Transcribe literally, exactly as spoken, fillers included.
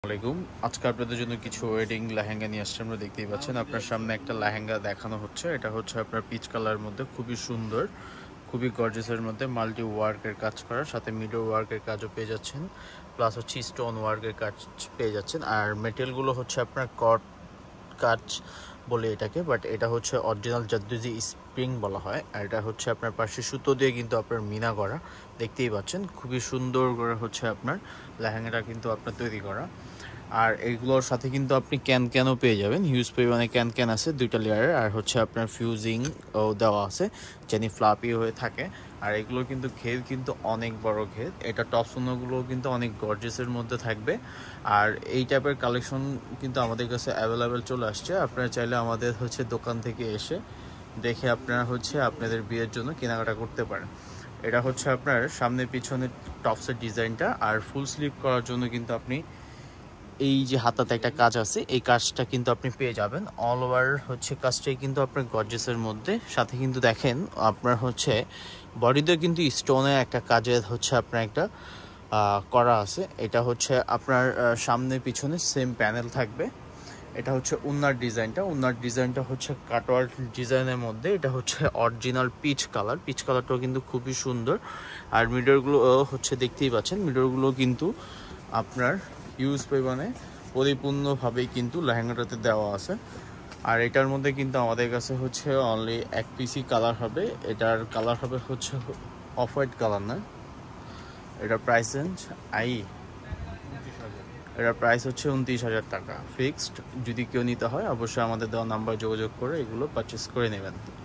আসসালামাইকুম। আজকে আপনাদের জন্য কিছু ওয়েডিং লেহেঙ্গা নিয়ে আসছি। আমরা দেখতেই পাচ্ছেন আপনার সামনে একটা লেহেঙ্গা দেখানো হচ্ছে। এটা হচ্ছে আপনার পিচ কালার মধ্যে, খুবই সুন্দর, খুবই গর্জিয়াসের মধ্যে মাল্টি ওয়ার্কের কাজ করা, সাথে মিডল ওয়ার্কের কাজও পেয়ে যাচ্ছেন, প্লাস হচ্ছে স্টোন ওয়ার্কের কাজ পেয়ে যাচ্ছেন। আর মেটেরিয়ালগুলো হচ্ছে আপনার কট কাজ বলে এটাকে, বাট এটা হচ্ছে অরিজিনাল জাদ্দুজি স্প্রিং বলা হয়। আর এটা হচ্ছে আপনার পাশে সুতো দিয়ে কিন্তু আপনার মিনা করা, দেখতেই পাচ্ছেন খুবই সুন্দর করে হচ্ছে আপনার লেহেঙ্গাটা কিন্তু আপনার তৈরি করা। আর এইগুলোর সাথে কিন্তু আপনি ক্যান ক্যানও পেয়ে যাবেন, হিউজ পরিমাণে ক্যান ক্যান আছে দুইটা লেয়ারের। আর হচ্ছে আপনার ফিউজিং ও দেওয়া আছে যেন ফ্লাপি হয়ে থাকে। আর এগুলো কিন্তু ঘের কিন্তু অনেক বড় ঘের। এটা টপ সোনাগুলো কিন্তু অনেক গর্জিয়াসের মধ্যে থাকবে। আর এই টাইপের কালেকশন কিন্তু আমাদের কাছে অ্যাভেলেবেল চলে আসছে। আপনারা চাইলে আমাদের হচ্ছে দোকান থেকে এসে দেখে আপনারা হচ্ছে আপনাদের বিয়ের জন্য কেনাকাটা করতে পারেন। এটা হচ্ছে আপনার সামনে পিছনে টপসের ডিজাইনটা। আর ফুল স্লিভ করার জন্য কিন্তু আপনি এই যে হাতাতে একটা কাজ আছে, এই কাজটা কিন্তু আপনি পেয়ে যাবেন। অল ওভার হচ্ছে কাজটাই কিন্তু আপনার গর্জিয়াসের মধ্যে, সাথে কিন্তু দেখেন আপনার হচ্ছে বডিতে কিন্তু স্টোনের একটা কাজের হচ্ছে আপনার একটা করা আছে। এটা হচ্ছে আপনার সামনে পিছনে সেম প্যানেল থাকবে। এটা হচ্ছে উন্নার ডিজাইনটা, উন্নার ডিজাইনটা হচ্ছে কাটওয়ার্ক ডিজাইনের মধ্যে। এটা হচ্ছে অরিজিনাল পিচ কালার, পিচ কালারটাও কিন্তু খুবই সুন্দর। আর মিডরগুলো হচ্ছে দেখতেই পাচ্ছেন, মিডরগুলো কিন্তু আপনার ইউজ পরিমাণে পরিপূর্ণভাবেই কিন্তু লেহেঙ্গাটাতে দেওয়া আছে। আর এটার মধ্যে কিন্তু আমাদের কাছে হচ্ছে অনলি এক পিসি কালার হবে। এটার কালার হবে হচ্ছে অফ হোয়াইট কালার, না এটার প্রাইস রেঞ্জ আই এটার প্রাইস হচ্ছে উনত্রিশ হাজার টাকা ফিক্সড। যদি কেউ নিতে হয় অবশ্যই আমাদের দেওয়া নাম্বার যোগাযোগ করে এগুলো পারচেস করে নেবেন।